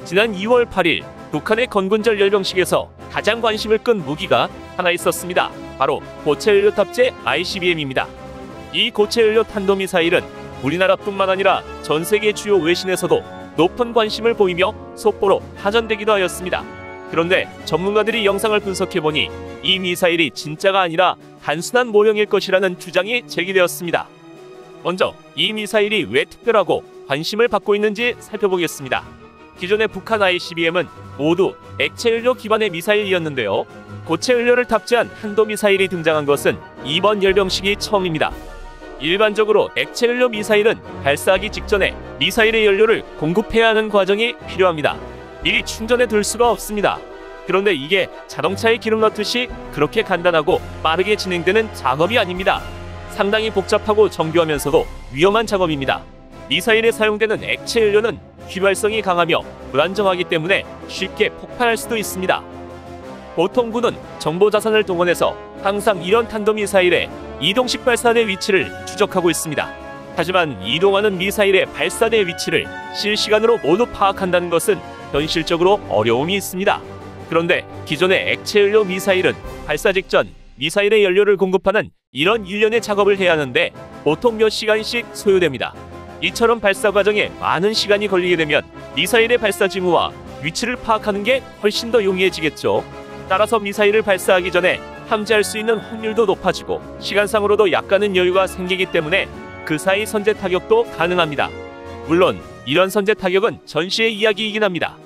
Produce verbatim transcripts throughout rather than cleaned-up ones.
지난 이월 팔일 북한의 건군절 열병식에서 가장 관심을 끈 무기가 하나 있었습니다. 바로 고체연료 탑재 아이씨비엠입니다. 이 고체연료 탄도미사일은 우리나라뿐만 아니라 전 세계 주요 외신에서도 높은 관심을 보이며 속보로 파전되기도 하였습니다. 그런데 전문가들이 영상을 분석해보니 이 미사일이 진짜가 아니라 단순한 모형일 것이라는 주장이 제기되었습니다. 먼저 이 미사일이 왜 특별하고 관심을 받고 있는지 살펴보겠습니다. 기존의 북한 아이씨비엠은 모두 액체연료 기반의 미사일이었는데요. 고체연료를 탑재한 탄도미사일이 등장한 것은 이번 열병식이 처음입니다. 일반적으로 액체연료 미사일은 발사하기 직전에 미사일의 연료를 공급해야 하는 과정이 필요합니다. 미리 충전해 둘 수가 없습니다. 그런데 이게 자동차에 기름 넣듯이 그렇게 간단하고 빠르게 진행되는 작업이 아닙니다. 상당히 복잡하고 정교하면서도 위험한 작업입니다. 미사일에 사용되는 액체연료는 휘발성이 강하며 불안정하기 때문에 쉽게 폭발할 수도 있습니다. 보통 군은 정보자산을 동원해서 항상 이런 탄도미사일의 이동식 발사대 위치를 추적하고 있습니다. 하지만 이동하는 미사일의 발사대 위치를 실시간으로 모두 파악한다는 것은 현실적으로 어려움이 있습니다. 그런데 기존의 액체연료 미사일은 발사 직전 미사일의 연료를 공급하는 이런 일련의 작업을 해야 하는데 보통 몇 시간씩 소요됩니다. 이처럼 발사 과정에 많은 시간이 걸리게 되면 미사일의 발사 징후와 위치를 파악하는 게 훨씬 더 용이해지겠죠. 따라서 미사일을 발사하기 전에 함재할 수 있는 확률도 높아지고 시간상으로도 약간은 여유가 생기기 때문에 그 사이 선제 타격도 가능합니다. 물론 이런 선제 타격은 전시의 이야기이긴 합니다.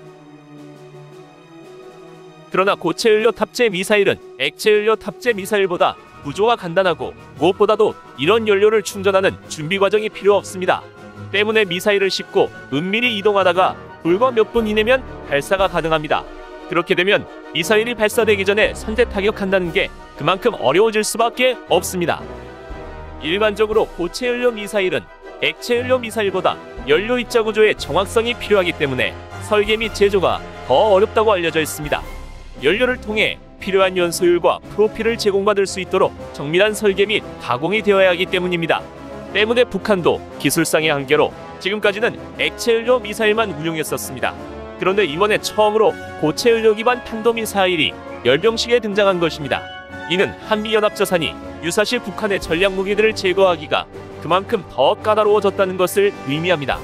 그러나 고체연료 탑재 미사일은 액체연료 탑재 미사일보다 구조가 간단하고 무엇보다도 이런 연료를 충전하는 준비 과정이 필요 없습니다. 때문에 미사일을 싣고 은밀히 이동하다가 불과 몇 분 이내면 발사가 가능합니다. 그렇게 되면 미사일이 발사되기 전에 선제 타격한다는 게 그만큼 어려워질 수밖에 없습니다. 일반적으로 고체연료 미사일은 액체연료 미사일보다 연료 입자 구조의 정확성이 필요하기 때문에 설계 및 제조가 더 어렵다고 알려져 있습니다. 연료를 통해 필요한 연소율과 프로필을 제공받을 수 있도록 정밀한 설계 및 가공이 되어야 하기 때문입니다. 때문에 북한도 기술상의 한계로 지금까지는 액체연료 미사일만 운용했었습니다. 그런데 이번에 처음으로 고체연료 기반 탄도미사일이 열병식에 등장한 것입니다. 이는 한미연합자산이 유사시 북한의 전략무기들을 제거하기가 그만큼 더 까다로워졌다는 것을 의미합니다.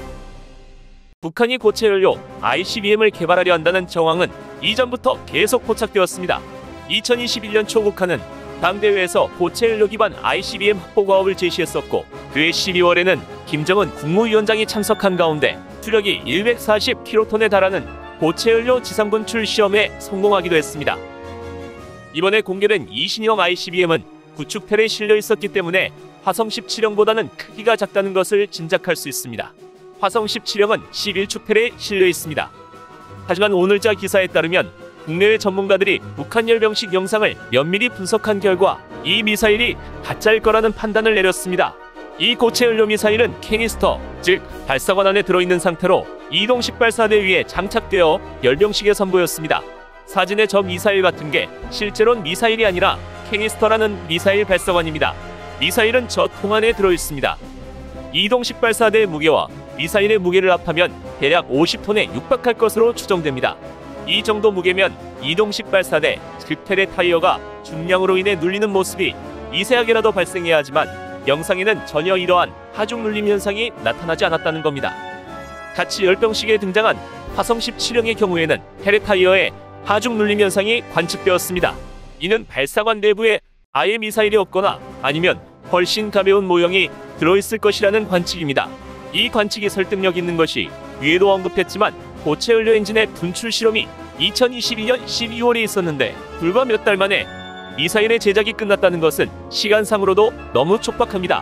북한이 고체연료 아이씨비엠을 개발하려 한다는 정황은 이전부터 계속 포착되었습니다. 이천이십일년 초 북한은 당대회에서 고체연료 기반 아이씨비엠 확보 과업을 제시했었고 그해 십이월에는 김정은 국무위원장이 참석한 가운데 투력이 백사십 킬로톤에 달하는 고체연료 지상분출 시험에 성공하기도 했습니다. 이번에 공개된 이신형 아이씨비엠은 구축텔에 실려 있었기 때문에 화성 십칠형보다는 크기가 작다는 것을 짐작할 수 있습니다. 화성 십칠형은 십일축텔에 실려 있습니다. 하지만 오늘자 기사에 따르면 국내외 전문가들이 북한 열병식 영상을 면밀히 분석한 결과 이 미사일이 가짜일 거라는 판단을 내렸습니다. 이 고체연료 미사일은 캐니스터, 즉 발사관 안에 들어있는 상태로 이동식 발사대 위에 장착되어 열병식에 선보였습니다. 사진의 저 미사일 같은 게 실제로는 미사일이 아니라 캐니스터라는 미사일 발사관입니다. 미사일은 저 통 안에 들어있습니다. 이동식 발사대의 무게와 미사일의 무게를 합하면 대략 오십 톤에 육박할 것으로 추정됩니다. 이 정도 무게면 이동식 발사대, 즉 테레 타이어가 중량으로 인해 눌리는 모습이 미세하게라도 발생해야 하지만 영상에는 전혀 이러한 하중 눌림 현상이 나타나지 않았다는 겁니다. 같이 열병식에 등장한 화성 십칠형의 경우에는 테레 타이어에 하중 눌림 현상이 관측되었습니다. 이는 발사관 내부에 아예 미사일이 없거나 아니면 훨씬 가벼운 모형이 들어있을 것이라는 관측입니다. 이 관측이 설득력 있는 것이 위에도 언급했지만 고체연료 엔진의 분출 실험이 이천이십이년 십이월에 있었는데 불과 몇 달 만에 미사일의 제작이 끝났다는 것은 시간상으로도 너무 촉박합니다.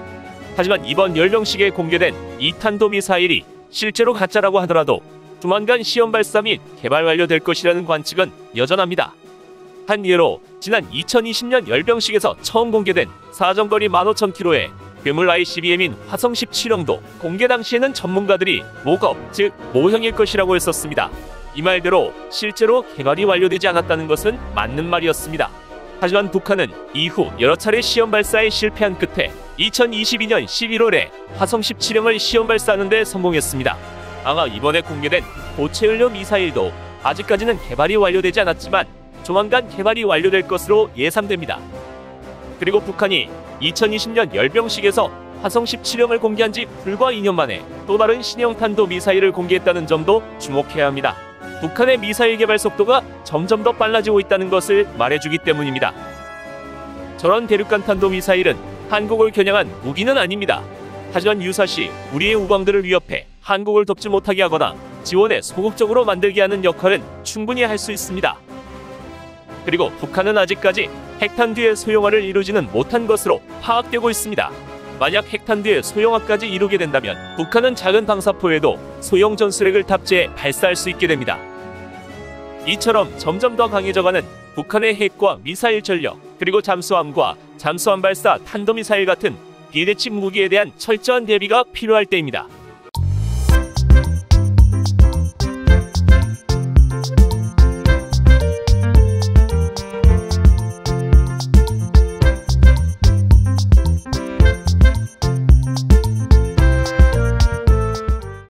하지만 이번 열병식에 공개된 이 탄도미사일이 실제로 가짜라고 하더라도 조만간 시험 발사 및 개발 완료될 것이라는 관측은 여전합니다. 한 예로 지난 이천이십년 열병식에서 처음 공개된 사정거리 만 오천 킬로미터의 괴물 아이씨비엠인 화성 십칠형도 공개 당시에는 전문가들이 모겁, 즉 모형일 것이라고 했었습니다. 이 말대로 실제로 개발이 완료되지 않았다는 것은 맞는 말이었습니다. 하지만 북한은 이후 여러 차례 시험 발사에 실패한 끝에 이천이십이년 십일월에 화성 십칠형을 시험 발사하는 데 성공했습니다. 아마 이번에 공개된 고체연료 미사일도 아직까지는 개발이 완료되지 않았지만 조만간 개발이 완료될 것으로 예상됩니다. 그리고 북한이 이천이십 년 열병식에서 화성 십칠 형을 공개한 지 불과 이 년 만에 또 다른 신형 탄도미사일을 공개했다는 점도 주목해야 합니다. 북한의 미사일 개발 속도가 점점 더 빨라지고 있다는 것을 말해주기 때문입니다. 저런 대륙간 탄도미사일은 한국을 겨냥한 무기는 아닙니다. 하지만 유사시 우리의 우방들을 위협해 한국을 돕지 못하게 하거나 지원에 소극적으로 만들게 하는 역할은 충분히 할 수 있습니다. 그리고 북한은 아직까지 핵탄두의 소형화를 이루지는 못한 것으로 파악되고 있습니다. 만약 핵탄두의 소형화까지 이루게 된다면 북한은 작은 방사포에도 소형 전술핵을 탑재해 발사할 수 있게 됩니다. 이처럼 점점 더 강해져가는 북한의 핵과 미사일 전력, 그리고 잠수함과 잠수함 발사 탄도미사일 같은 비대칭 무기에 대한 철저한 대비가 필요할 때입니다.